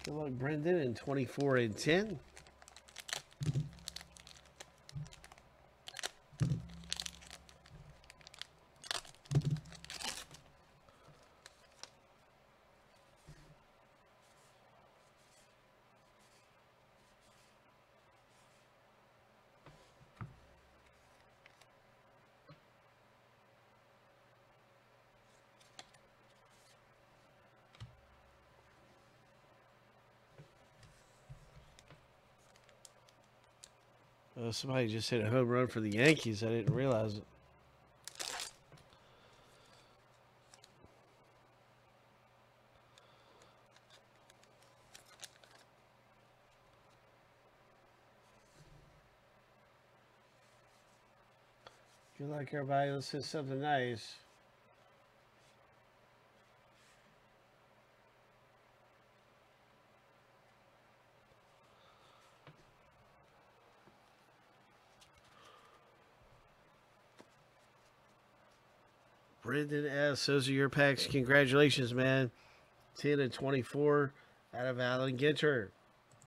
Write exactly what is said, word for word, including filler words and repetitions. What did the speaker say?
Good luck, Brendan, in twenty-four and ten. Uh, somebody just hit a home run for the Yankees. I didn't realize it. Good luck, everybody. Let's hit something nice. Brendan S. Those are your packs. Congratulations, man. ten and twenty-four out of Alan Ginter.